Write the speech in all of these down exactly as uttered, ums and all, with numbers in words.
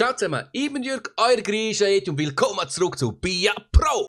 Ciao zusammen, ich bin Jürg, euer Griechen und willkommen zurück zu BIA Pro!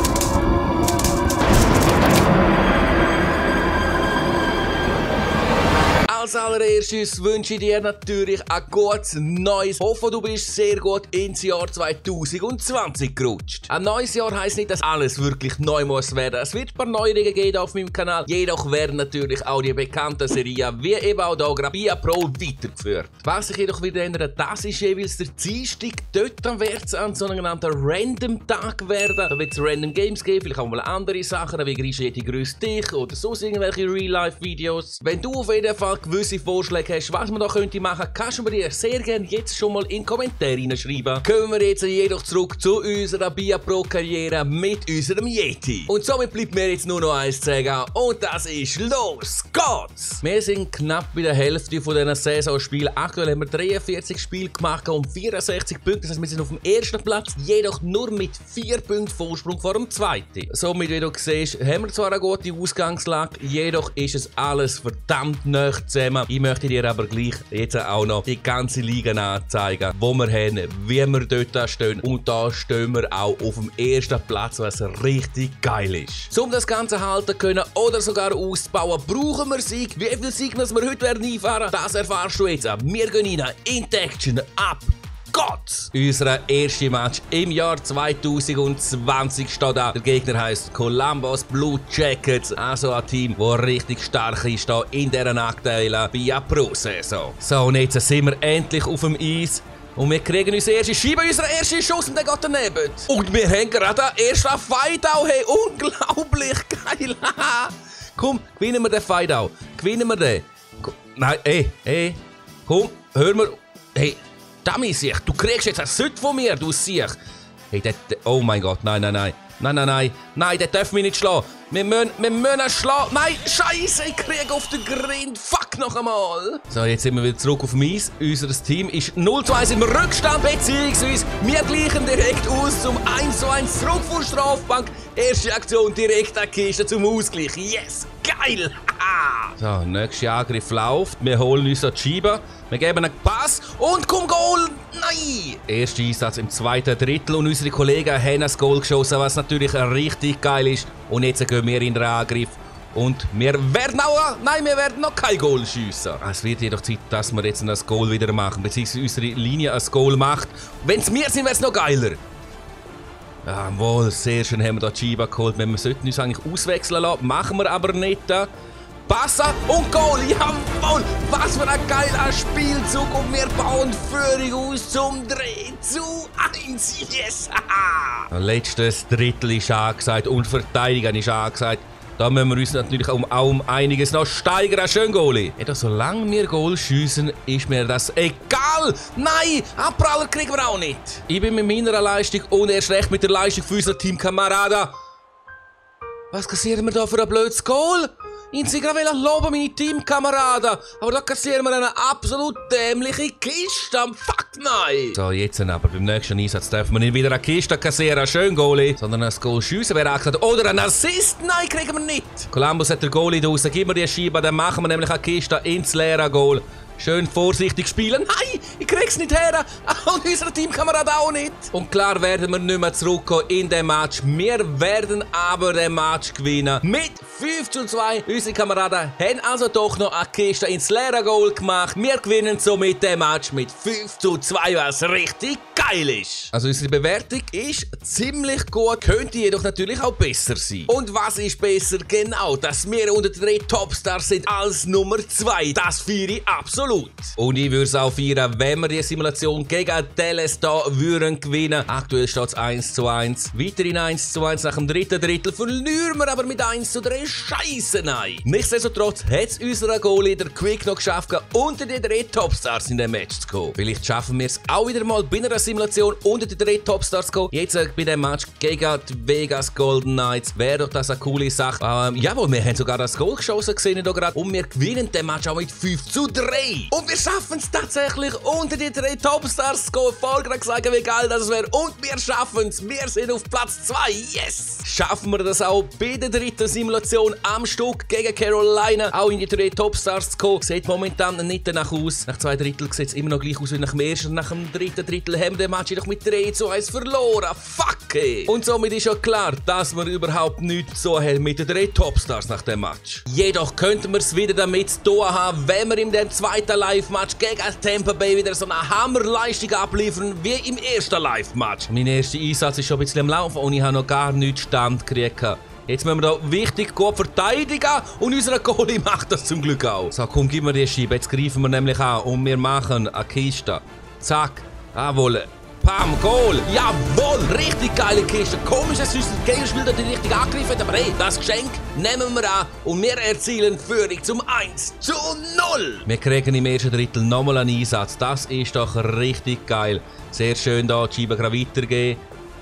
Als allererstes wünsche ich dir natürlich ein gutes neues. Ich hoffe, du bist sehr gut ins Jahr zweitausendzwanzig gerutscht. Ein neues Jahr heisst nicht, dass alles wirklich neu muss werden. Es wird ein paar Neuerungen geben auf meinem Kanal. Jedoch werden natürlich auch die bekannten Serien wie eben auch hier gerade BIA Pro weitergeführt. Was sich jedoch wieder ändert, das ist jeweils der Dienstag. Dort wird es ein sogenannter Random Tag werden. Da wird es Random Games geben, vielleicht auch mal andere Sachen, wie Griechen grüßt dich oder sonst irgendwelche Real-Life-Videos. Wenn du auf jeden Fall gewisse Vorschläge hast, was man da könnte machen, kannst du mir dir sehr gerne jetzt schon mal in die Kommentare hineinschreiben. Kommen wir jetzt jedoch zurück zu unserer BIA Pro Karriere mit unserem Yeti. Und somit bleibt mir jetzt nur noch eins zu sagen und das ist los geht's! Wir sind knapp bei der Hälfte von diesen Saisonspielen. Aktuell haben wir dreiundvierzig Spiele gemacht und vierundsechzig Punkte. Das heißt, wir sind auf dem ersten Platz, jedoch nur mit vier Punkten Vorsprung vor dem zweiten. Somit, wie du siehst, haben wir zwar eine gute Ausgangslage, jedoch ist es alles verdammt nah zusammen. Ich möchte dir aber gleich jetzt auch noch die ganze Liga anzeigen, wo wir haben, wie wir dort stehen. Und da stehen wir auch auf dem ersten Platz, was richtig geil ist. Um das Ganze halten können oder sogar auszubauen, brauchen wir Sieg. Wie viel Sieg müssen wir heute werden einfahren? Das erfahrst du jetzt. Wir gehen rein in die Action ab. Gott! Unser erster Match im Jahr zweitausendzwanzig steht da. Der Gegner heisst Columbus Blue Jackets. Also ein Team, das richtig stark ist hier in dieser aktuellen BIA Pro Saison. So, und jetzt sind wir endlich auf dem Eis. Und wir kriegen unsere erste Scheibe, unseren ersten Schuss und der geht daneben. Und wir haben gerade den ersten Fight auch. Hey, unglaublich geil. Komm, gewinnen wir den Fight auch. Gewinnen wir den. Komm, nein, ey, ey. Komm, hör mir. Hey. Dummy, Siech, du kriegst jetzt ein Süd von mir, du Siech. Hey, der, der, oh mein Gott, nein, nein, nein. Nein, nein, nein. Nein, der darf mich nicht schlagen. Wir müssen, wir müssen ihn schlagen. Nein, Scheiße, ich kriege auf den Grind. Fuck noch einmal. So, jetzt sind wir wieder zurück auf dem Eis. Unser Team ist null zu eins im Rückstand, beziehungsweise wir gleichen direkt aus zum eins zu eins zurück von Strafbank. Erste Aktion direkt an die Kiste zum Ausgleich. Yes, geil. So, nächster Angriff läuft. Wir holen uns die Scheibe. Wir geben einen Pass und komm Goal! Nein! Erster Einsatz im zweiten Drittel und unsere Kollegen haben das Goal geschossen, was natürlich richtig geil ist. Und jetzt gehen wir in den Angriff. Und wir werden auch, nein, wir werden noch kein Goal schiessen. Es wird jedoch Zeit, dass wir jetzt das Goal wieder machen, beziehungsweise unsere Linie ein Goal macht. Wenn es wir sind, wäre es noch geiler. Jawohl, sehr schön haben wir hier die Scheibe geholt. Wir sollten uns eigentlich auswechseln lassen, machen wir aber nicht. Passen und Goal, jawohl! Was für ein geiler Spielzug und wir bauen Führung aus zum drei zu eins. Yes! Letztes Drittel ist angesagt und Verteidigen ist angesagt. Da müssen wir uns natürlich um, auch um einiges noch steigern. Schön, Goalie. Ja, solange wir Goal schiessen, ist mir das egal. Nein, Abpraller kriegen wir auch nicht. Ich bin mit meiner Leistung und erst recht mit der Leistung für unseren Teamkameraden. Was kassieren wir da für ein blödes Goal? Ich wollte gerade loben, meine Teamkameraden. Aber da kassieren wir eine absolut dämliche Kiste. Fuck nein. So, jetzt aber. Beim nächsten Einsatz dürfen wir nicht wieder eine Kiste kassieren. Schön, Goalie. Sondern ein Goal schiessen wäre angesagt. Oder ein Assist. Nein, kriegen wir nicht. Columbus hat der Goalie draussen. Gib mir die Scheibe, dann machen wir nämlich eine Kiste ins leere Goal. Schön vorsichtig spielen. Nein, ich krieg's nicht her. Und unser Teamkamerad auch nicht. Und klar werden wir nicht mehr zurückkommen in den Match. Wir werden aber den Match gewinnen. Mit fünf zu zwei. Unsere Kameraden haben also doch noch eine Kiste ins leere Goal gemacht. Wir gewinnen somit den Match mit fünf zu zwei, was richtig geil ist. Also unsere Bewertung ist ziemlich gut, könnte jedoch natürlich auch besser sein. Und was ist besser? Genau, dass wir unter den drei Topstars sind als Nummer zwei. Das feiere ich absolut. Und ich würde es auch feiern, wenn wir die Simulation gegen Dallas da würden gewinnen. Aktuell steht es eins zu eins. Weiterhin eins zu eins nach dem dritten Drittel. Verlieren wir aber mit eins zu drei. Scheiße, nein. Nichtsdestotrotz hat es unser Goalie, der Quick, noch geschafft, unter die drei Topstars in dem Match zu kommen. Vielleicht schaffen wir es auch wieder mal bei einer Simulation unter die drei Topstars zu kommen. Jetzt äh, bei dem Match gegen die Vegas Golden Knights wäre doch das eine coole Sache. Ähm, jawohl, wir haben sogar das Goal geschossen gesehen hier gerade. Und wir gewinnen den Match auch mit fünf zu drei. Und wir schaffen es tatsächlich und unter die drei Topstars zu gehen, folgen und sagen, wie geil das wäre. Und wir schaffen es. Wir sind auf Platz zwei. Yes! Schaffen wir das auch bei der dritten Simulation am Stück gegen Carolina auch in die drei Topstars zu kommen. Sieht momentan nicht danach aus. Nach zwei Drittel sieht es immer noch gleich aus wie nach dem ersten. Nach dem dritten Drittel haben wir den Match jedoch mit drei zu eins verloren. Fuck it! Und somit ist ja klar, dass wir überhaupt nichts so haben mit den drei Topstars nach dem Match. Jedoch könnten wir es wieder damit zu tun haben, wenn wir in dem zweiten Live-Match gegen Tampa Bay wieder so eine Hammerleistung abliefern wie im ersten Live-Match. Mein erster Einsatz ist schon ein bisschen am Laufen und ich habe noch gar nichts Stand gekriegt. Jetzt müssen wir hier wichtig gut verteidigen und unser Goalie macht das zum Glück auch. So, komm, gib mir die Scheibe. Jetzt greifen wir nämlich an und wir machen eine Kiste. Zack, jawohl. Pam, Goal! Jawohl! Richtig geile Kiste. Komisch, dass unser Gegenspieler dort nicht richtig angegriffen hat, aber hey, das Geschenk nehmen wir an und wir erzielen Führung zum eins zu null. Wir kriegen im ersten Drittel nochmal einen Einsatz. Das ist doch richtig geil. Sehr schön da, die Scheibe gerade weitergeben.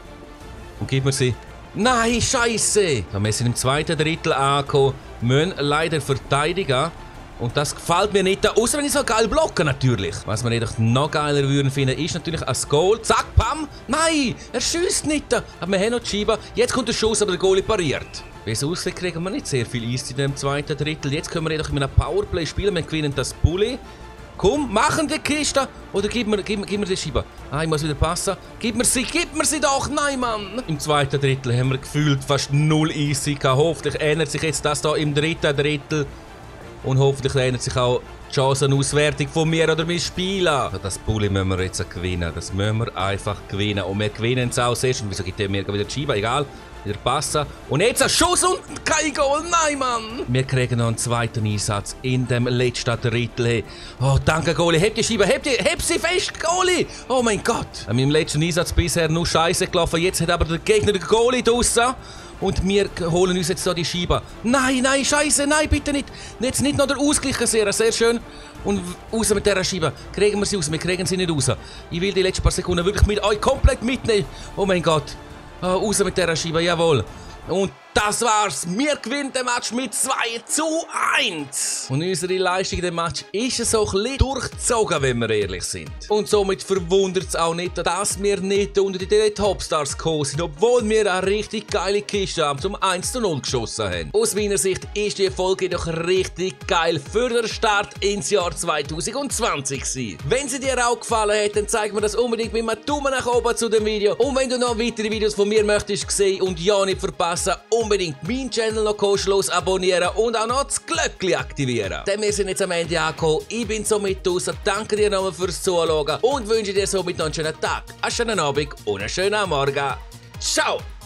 Und gib mir sie. Nein, Scheiße! Wir sind im zweiten Drittel angekommen, müssen leider verteidigen. Und das gefällt mir nicht, außer wenn ich so geil blocke natürlich. Was wir jedoch noch geiler würden finden, ist natürlich ein Goal. Zack, pam! Nein, er schießt nicht. Aber wir haben noch die Scheibe. Jetzt kommt der Schuss, aber der Goalie pariert. Wie es aussieht, kriegen wir nicht sehr viel Eiszeit in dem zweiten Drittel. Jetzt können wir jedoch mit einem Powerplay spielen. Wir gewinnen das Bulli. Komm, machen die Kiste. Oder gib mir, gib, gib mir die Scheibe. Ah, ich muss wieder passen. Gib mir sie, gib mir sie doch. Nein, Mann. Im zweiten Drittel haben wir gefühlt fast null Eiszeit. Hoffentlich ändert sich jetzt das hier im dritten Drittel. Und hoffentlich ändert sich auch die Chancenauswertung von mir oder meinem Spieler. Das Bulli müssen wir jetzt gewinnen. Das müssen wir einfach gewinnen. Und wir gewinnen es auch sehr schön. Wieso gibt der mir wieder die Scheibe? Egal. Wieder passen. Und jetzt ein Schuss und kein Goal. Nein, Mann. Wir kriegen noch einen zweiten Einsatz in dem letzten Drittel. Hey. Oh, danke, Goalie. Heb die Scheibe. Heb, die, heb sie fest, Goalie. Oh mein Gott. An meinem letzten Einsatz bisher nur Scheiße gelaufen. Jetzt hat aber der Gegner den Goalie draussen. Und wir holen uns jetzt hier die Scheibe. Nein, nein, Scheiße, nein, bitte nicht. Jetzt nicht noch der Ausgleich sehr, sehr schön. Und raus mit dieser Scheibe. Kriegen wir sie raus, wir kriegen sie nicht raus. Ich will die letzten paar Sekunden wirklich mit euch komplett mitnehmen. Oh mein Gott. Oh, raus mit dieser Scheibe, jawohl. Und das war's. Wir gewinnen den Match mit zwei zu eins. Und unsere Leistung in dem Match ist so ein bisschen durchgezogen, wenn wir ehrlich sind. Und somit verwundert es auch nicht, dass wir nicht unter die drei Topstars gekommen sind, obwohl wir eine richtig geile Kiste haben, zum eins zu null geschossen haben. Aus meiner Sicht ist die Folge doch richtig geil für den Start ins Jahr zwanzig zwanzig gewesen. Wenn sie dir auch gefallen hat, dann zeig mir das unbedingt mit einem Daumen nach oben zu dem Video. Und wenn du noch weitere Videos von mir möchtest sehen und ja nicht verpassen, unbedingt meinen Channel noch kostenlos abonnieren und auch noch das Glöckchen aktivieren. Denn wir sind jetzt am Ende angekommen. Ich bin somit draußen. Danke dir nochmal fürs Zuschauen und wünsche dir somit noch einen schönen Tag, einen schönen Abend und einen schönen Morgen. Ciao!